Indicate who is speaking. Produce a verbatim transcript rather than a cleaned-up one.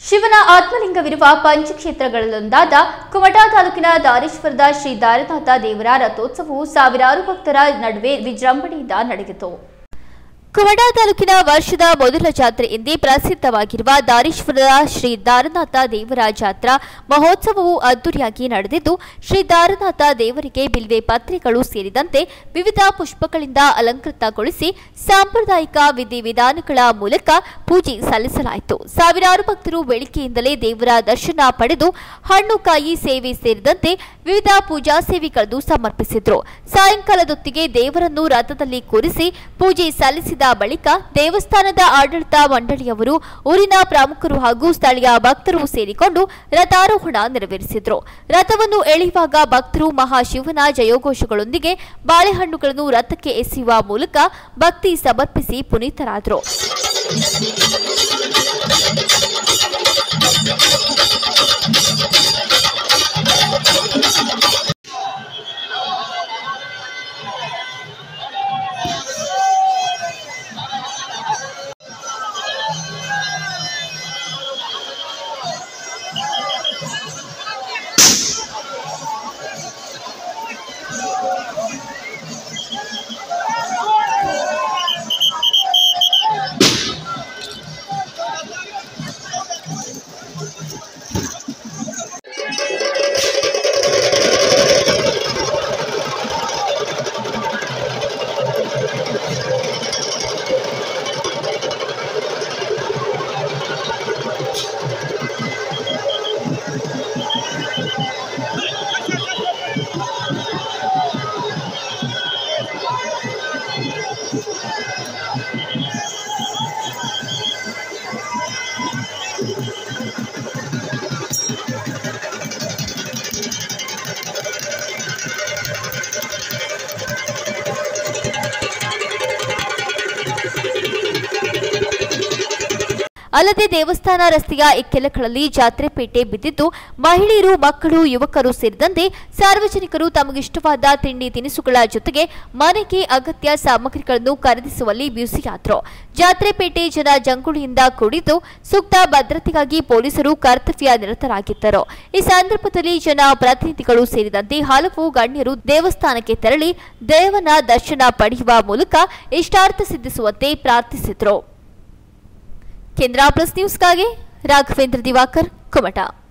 Speaker 1: ಶಿವನ ಆತ್ಮಲಿಂಗವಿರುವ ಪಂಚಕ್ಷೇತ್ರಗಳಲ್ಲೊಂದಾದ ಕುಮಟಾ ತಾಲೂಕಿನ ದಾರೇಶ್ವರದ ಶ್ರೀ ದಾರನಾಥ ದೇವರ ರಥೋತ್ಸವವು ಸಾವಿರಾರು ಭಕ್ತರ ನಡುವೆ ವಿಜೃಂಭಣೆಯಿಂದ ನಡೆಯಿತು. ಕುಮಟಾ ತಾಲೂಕಿನ ವರ್ಷದ ಮೊದಲ ಜಾತ್ರೆ ಎಂದೇ ಪ್ರಸಿದ್ಧವಾಗಿರುವ ದಾರೇಶ್ವರದ ಶ್ರೀ ದಾರನಾಥ ದೇವರ ಜಾತ್ರಾ ಮಹೋತ್ಸವವು ಅದ್ದೂರಿಯಾಗಿ ನಡೆದಿದ್ದು, ಶ್ರೀ ದಾರನಾಥ ದೇವರಿಗೆ ಬಿಲ್ವೆ ಪತ್ರೆಗಳು ಸೇರಿದಂತೆ ವಿವಿಧ ಪುಷ್ಪಗಳಿಂದ ಅಲಂಕೃತಗೊಳಿಸಿ ಸಾಂಪ್ರದಾಯಿಕ ವಿಧಿವಿಧಾನಗಳ ಮೂಲಕ ಪೂಜೆ ಸಲ್ಲಿಸಲಾಯಿತು. ಸಾವಿರಾರು ಭಕ್ತರು ಬೆಳಗ್ಗೆಯಿಂದಲೇ ದೇವರ ದರ್ಶನ ಪಡೆದು ಹಣ್ಣು ಕಾಯಿ ಸೇವೆ ಸೇರಿದಂತೆ ವಿವಿಧ ಪೂಜಾ ಸೇವೆಗಳನ್ನು ಸಮರ್ಪಿಸಿದ್ರು. ಸಾಯಂಕಾಲದೊತ್ತಿಗೆ ದೇವರನ್ನು ರಥದಲ್ಲಿ ಕೂರಿಸಿ ಪೂಜೆ ಸಲ್ಲಿಸಿದ ಬಳಿಕ ದೇವಸ್ಥಾನದ ಆಡಳಿತ ಮಂಡಳಿಯವರು, ಊರಿನ ಪ್ರಮುಖರು ಹಾಗೂ ಸ್ಥಳೀಯ ಭಕ್ತರು ಸೇರಿಕೊಂಡು ರಥಾರೋಹಣ ನೆರವೇರಿಸಿದ್ರು. ರಥವನ್ನು ಎಳೆಯುವಾಗ ಭಕ್ತರು ಮಹಾಶಿವನ ಜಯೋಘೋಷಗಳೊಂದಿಗೆ ಬಾಳೆಹಣ್ಣುಗಳನ್ನು ರಥಕ್ಕೆ ಎಸೆಯುವ ಮೂಲಕ ಭಕ್ತಿ ಸಮರ್ಪಿಸಿ ಪುನೀತರಾದರು. ಅಲ್ಲದೆ ದೇವಸ್ಥಾನ ರಸ್ತೆಯ ಇಕ್ಕೆಲಗಳಲ್ಲಿ ಜಾತ್ರೆ ಪೇಟೆ ಬಿದ್ದಿದ್ದು, ಮಹಿಳೆಯರು, ಮಕ್ಕಳು, ಯುವಕರು ಸೇರಿದಂತೆ ಸಾರ್ವಜನಿಕರು ತಮಗಿಷ್ಟವಾದ ತಿಂಡಿ ತಿನಿಸುಗಳ ಜೊತೆಗೆ ಮನೆಗೆ ಅಗತ್ಯ ಸಾಮಗ್ರಿಗಳನ್ನು ಖರೀದಿಸುವಲ್ಲಿ ಬ್ಯುಸಿಯಾದರು. ಜಾತ್ರೆ ಪೇಟೆ ಜನ ಜಂಗುಳಿಯಿಂದ ಕೂಡಿದ್ದು, ಸೂಕ್ತ ಭದ್ರತೆಗಾಗಿ ಪೊಲೀಸರು ಕರ್ತವ್ಯ ನಿರತರಾಗಿದ್ದರು. ಈ ಸಂದರ್ಭದಲ್ಲಿ ಜನ ಪ್ರತಿನಿಧಿಗಳು ಸೇರಿದಂತೆ ಹಲವು ಗಣ್ಯರು ದೇವಸ್ಥಾನಕ್ಕೆ ತೆರಳಿ ದೇವನ ದರ್ಶನ ಪಡೆಯುವ ಮೂಲಕ ಇಷ್ಟಾರ್ಥ ಸಿದ್ಧಿಸುವಂತೆ ಪ್ರಾರ್ಥಿಸಿದರು. ಕೇಂದ್ರ ಪ್ಲಸ್ ನ್ಯೂಸ್ಗಾಗಿ ರಾಘವೇಂದ್ರ ದಿವಾಕರ್, ಕುಮಟಾ.